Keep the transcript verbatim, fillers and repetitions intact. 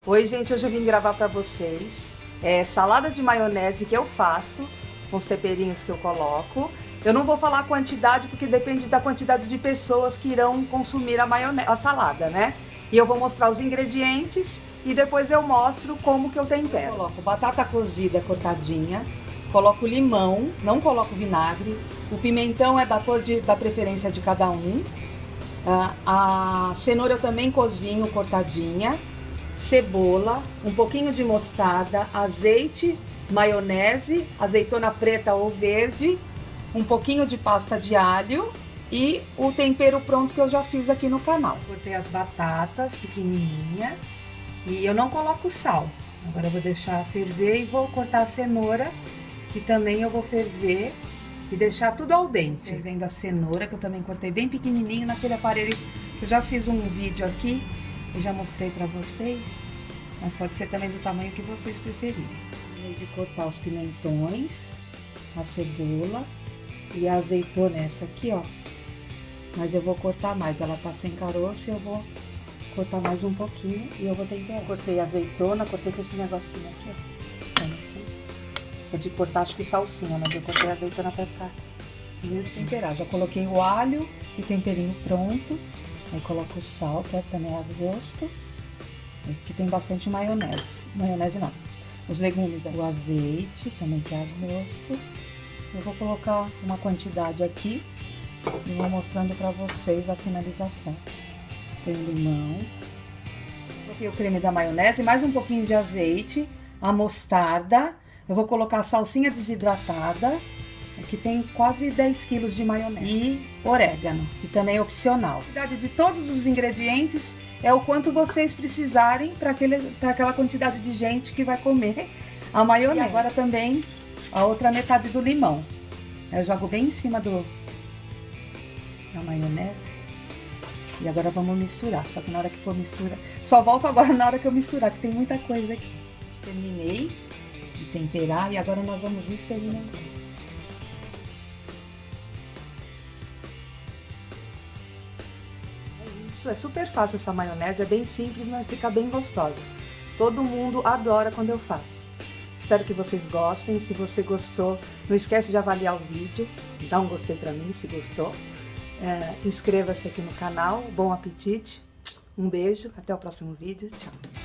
Oi gente, hoje eu vim gravar para vocês é, salada de maionese que eu faço com os temperinhos que eu coloco. Eu não vou falar a quantidade porque depende da quantidade de pessoas que irão consumir a maionese, a salada, né? E eu vou mostrar os ingredientes e depois eu mostro como que eu tempero. Eu coloco batata cozida cortadinha, coloco limão, não coloco vinagre, o pimentão é da cor de, da preferência de cada um, a cenoura eu também cozinho cortadinha, cebola, um pouquinho de mostarda, azeite, maionese, azeitona preta ou verde, um pouquinho de pasta de alho e o tempero pronto que eu já fiz aqui no canal. Cortei as batatas pequenininha e eu não coloco sal. Agora eu vou deixar ferver e vou cortar a cenoura, que também eu vou ferver e deixar tudo ao dente. Fervendo a cenoura, que eu também cortei bem pequenininho naquele aparelho que eu já fiz um vídeo aqui. Eu já mostrei pra vocês, mas pode ser também do tamanho que vocês preferirem. Terminei de cortar os pimentões, a cebola e a azeitona, essa aqui, ó. Mas eu vou cortar mais, ela tá sem caroço e eu vou cortar mais um pouquinho e eu vou temperar. Cortei a azeitona, cortei com esse negocinho aqui, ó. Assim. É de cortar, acho que salsinha, mas eu cortei a azeitona pra ficar meio temperar. Já coloquei o alho e temperinho pronto. Aí coloco o sal, que é também a gosto. Aqui tem bastante maionese. Maionese não. Os legumes, o azeite, também que é a gosto. Eu vou colocar uma quantidade aqui e vou mostrando pra vocês a finalização. Tem limão. Coloquei o creme da maionese, mais um pouquinho de azeite, a mostarda. Eu vou colocar a salsinha desidratada. Aqui tem quase dez quilos de maionese e orégano, que também é opcional. A quantidade de todos os ingredientes é o quanto vocês precisarem para aquela quantidade de gente que vai comer a maionese. E agora também a outra metade do limão. Eu jogo bem em cima do, da maionese. E agora vamos misturar, só que na hora que for misturar... Só volto agora na hora que eu misturar, que tem muita coisa aqui. Terminei de temperar e agora nós vamos experimentar. Isso é super fácil, essa maionese, é bem simples, mas fica bem gostosa. Todo mundo adora quando eu faço. Espero que vocês gostem. Se você gostou, não esquece de avaliar o vídeo, dá um gostei pra mim se gostou. É, inscreva-se aqui no canal, bom apetite, um beijo, até o próximo vídeo, tchau!